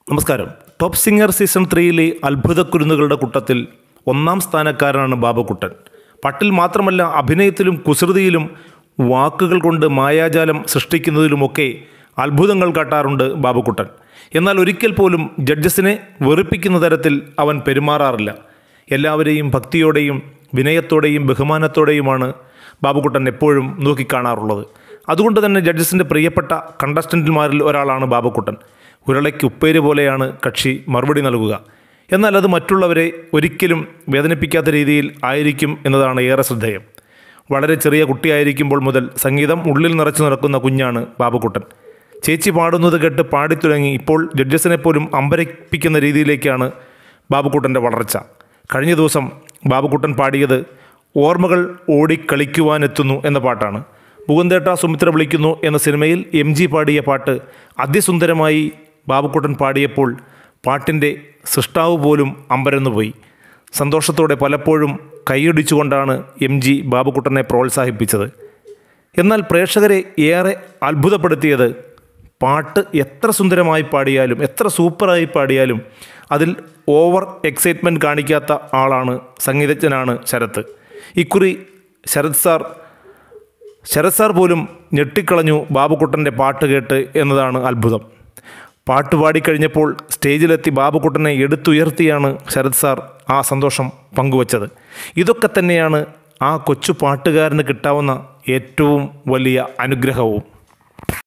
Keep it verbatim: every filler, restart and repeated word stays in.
നമസ്കാരം. Top singer season ത്രീയിലെ അത്ഭുത കുരുന്നുകളുടെ കൂട്ടത്തിൽ ഒന്നാം സ്ഥാനക്കാരനാണ് ബാബുക്കുട്ടൻ. പാട്ടിൽ മാത്രമല്ല, അഭിനയത്തിലും കുസൃതിയിലും വാക്കുകൾ കൊണ്ട് മായാജാലം സൃഷ്ടിക്കുന്നതിലുമൊക്കെ അത്ഭുതങ്ങൾ കാട്ടാറുണ്ട് ബാബുക്കുട്ടൻ. എന്നാൽ ഒരിക്കൽ പോലും ജഡ്ജസിനെ വെറുപ്പിക്കുന്ന തരത്തിൽ അവൻ പെരുമാറാറില്ല. എല്ലാവരെയും ഭക്തിയോടെയും വിനയത്തോടെയും ബഹുമാനത്തോടെയുമാണ് ബാബുക്കുട്ടൻ എപ്പോഴും നോക്കിക്കാണാറുള്ളത്. അതുകൊണ്ട് തന്നെ ജഡ്ജസിൻ്റെ പ്രിയപ്പെട്ട കണ്ടസ്റ്റൻറ്റുമാരിൽ ഒരാളാണ് ബാബുക്കുട്ടൻ. ഉരുളയ്ക്ക് ഉപ്പേര് പോലെയാണ് കക്ഷി മറുപടി നൽകുക. എന്നാൽ അത് മറ്റുള്ളവരെ ഒരിക്കലും വേദനിപ്പിക്കാത്ത രീതിയിൽ ആയിരിക്കും എന്നതാണ് ഏറെ ശ്രദ്ധേയം. വളരെ ചെറിയ കുട്ടിയായിരിക്കുമ്പോൾ മുതൽ സംഗീതം ഉള്ളിൽ നിറച്ചു നടക്കുന്ന കുഞ്ഞാണ് ബാബുക്കുട്ടൻ. ചേച്ചി പാടുന്നത് കേട്ട് പാടിത്തുടങ്ങി ഇപ്പോൾ ജഡ്ജസിനെ പോലും അമ്പരപ്പിക്കുന്ന രീതിയിലേക്കാണ് ബാബുക്കുട്ടൻ്റെ വളർച്ച. കഴിഞ്ഞ ദിവസം ബാബുക്കുട്ടൻ പാടിയത് ഓർമ്മകൾ ഓടിക്കളിക്കുവാനെത്തുന്നു എന്ന പാട്ടാണ്. മുകുന്ദേട്ട സുമിത്ര വിളിക്കുന്നു എന്ന സിനിമയിൽ എം ജി പാടിയ പാട്ട് അതിസുന്ദരമായി ബാബുക്കുട്ടൻ പാടിയപ്പോൾ പാട്ടിൻ്റെ സൃഷ്ടാവ് പോലും അമ്പരന്നുപോയി. സന്തോഷത്തോടെ പലപ്പോഴും കൈയടിച്ചുകൊണ്ടാണ് എം ജി ബാബുക്കുട്ടനെ പ്രോത്സാഹിപ്പിച്ചത്. എന്നാൽ പ്രേക്ഷകരെ ഏറെ അത്ഭുതപ്പെടുത്തിയത് പാട്ട് എത്ര സുന്ദരമായി പാടിയാലും എത്ര സൂപ്പറായി പാടിയാലും അതിൽ ഓവർ എക്സൈറ്റ്മെൻറ്റ് കാണിക്കാത്ത ആളാണ്, സംഗീതജ്ഞനാണ് ശരത്. ഇക്കുറി ശരത് സാർ ശരത് സാർ പോലും ഞെട്ടിക്കളഞ്ഞു ബാബുക്കുട്ടൻ്റെ പാട്ട് കേട്ട് എന്നതാണ് അത്ഭുതം. പാട്ട് പാടിക്കഴിഞ്ഞപ്പോൾ സ്റ്റേജിലെത്തി ബാബുക്കുട്ടനെ എടുത്തുയർത്തിയാണ് ശരത് സാർ ആ സന്തോഷം പങ്കുവച്ചത്. ഇതൊക്കെ തന്നെയാണ് ആ കൊച്ചു പാട്ടുകാരന് കിട്ടാവുന്ന ഏറ്റവും വലിയ അനുഗ്രഹവും.